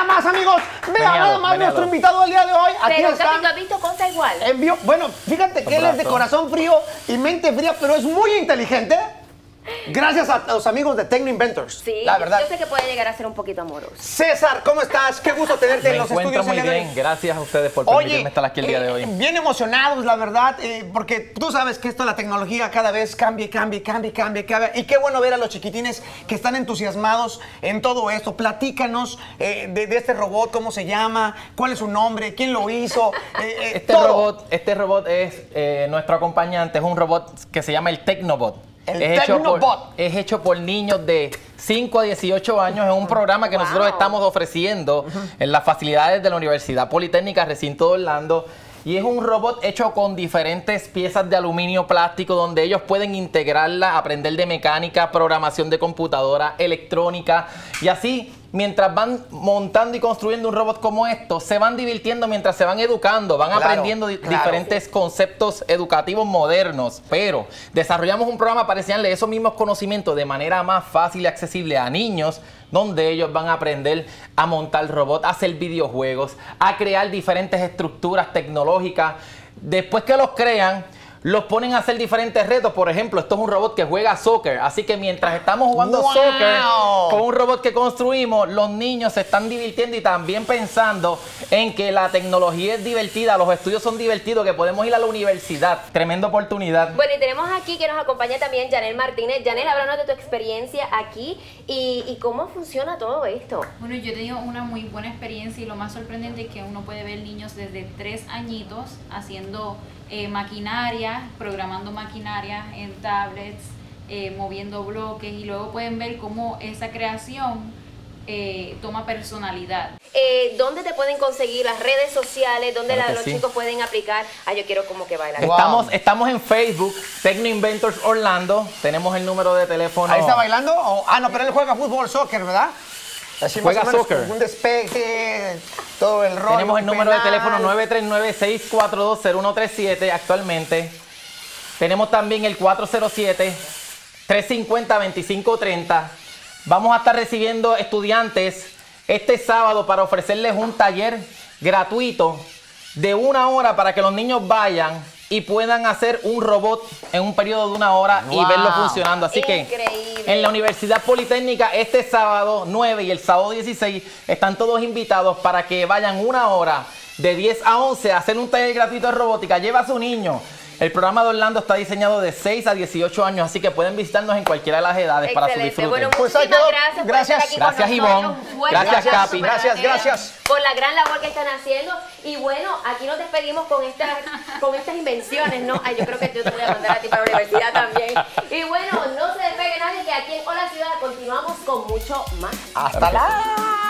nada más, amigos. Vean nada más nuestro invitado el día de hoy. Aquí Pero está. Capi, ¿tú has visto cosa igual? Bueno, fíjate que él es de corazón frío y mente fría, pero es muy inteligente. Gracias a los amigos de Tecno Inventors. Sí, la verdad. yo sé que puede llegar a ser un poquito amoroso. César, ¿cómo estás? Qué gusto tenerte en los estudios. Me encuentro muy bien. Gracias a ustedes por permitirme estar aquí el día de hoy. Bien emocionados, la verdad, porque tú sabes que esto, la tecnología cada vez cambia. Y qué bueno ver a los chiquitines que están entusiasmados en todo esto. Platícanos de este robot, cómo se llama, cuál es su nombre, quién lo hizo. Este robot es nuestro acompañante, es un robot que se llama el Tecnobot. Es hecho por niños de 5 a 18 años. Es un programa que nosotros estamos ofreciendo en las facilidades de la Universidad Politécnica Recinto de Orlando. Y es un robot hecho con diferentes piezas de aluminio plástico donde ellos pueden integrarla, aprender de mecánica, programación de computadora, electrónica. Y así, mientras van montando y construyendo un robot como esto, se van divirtiendo mientras se van educando, van aprendiendo diferentes conceptos educativos modernos. Pero desarrollamos un programa para enseñarles esos mismos conocimientos de manera más fácil y accesible a niños, donde ellos van a aprender a montar robots, a hacer videojuegos, a crear diferentes estructuras tecnológicas. Después que los crean, los ponen a hacer diferentes retos. Por ejemplo, esto es un robot que juega soccer. Así que mientras estamos jugando soccer con un robot que construimos, los niños se están divirtiendo y también pensando en que la tecnología es divertida, los estudios son divertidos, que podemos ir a la universidad. Tremenda oportunidad. Bueno, y tenemos aquí que nos acompaña también Janel Martínez. Janel, háblanos de tu experiencia aquí y cómo funciona todo esto. Bueno, yo he tenido una muy buena experiencia y lo más sorprendente es que uno puede ver niños desde 3 añitos haciendo maquinaria, programando maquinaria en tablets, moviendo bloques, y luego pueden ver cómo esa creación toma personalidad. ¿Dónde te pueden conseguir las redes sociales? ¿Dónde los chicos pueden aplicar? Yo quiero como que bailar. Estamos en Facebook, Tecno Inventors Orlando. Tenemos el número de teléfono. ¿Ahí está bailando? No, pero él juega fútbol, soccer, ¿verdad? Así juega soccer. Un despeje, todo el rollo. Tenemos el número de teléfono 939-642-0137 actualmente. Tenemos también el 407-350-2530. Vamos a estar recibiendo estudiantes este sábado para ofrecerles un taller gratuito de 1 hora para que los niños vayan y puedan hacer un robot en un periodo de 1 hora y verlo funcionando. Así que en la Universidad Politécnica este sábado 9 y el sábado 16 están todos invitados para que vayan 1 hora de 10 a 11 a hacer un taller gratuito de robótica. Lleva a su niño. El programa de Orlando está diseñado de 6 a 18 años, así que pueden visitarnos en cualquiera de las edades para su disfrute. Bueno, muchísimas gracias por estar aquí con nosotros. Ivonne. Gracias, Capi. Gracias. Por la gran labor que están haciendo. Y bueno, aquí nos despedimos con estas invenciones, ¿no? Yo creo que yo te voy a mandar a ti para la universidad también. Y bueno, no se despegue nadie, que aquí en Hola Ciudad continuamos con mucho más. ¡Hasta la!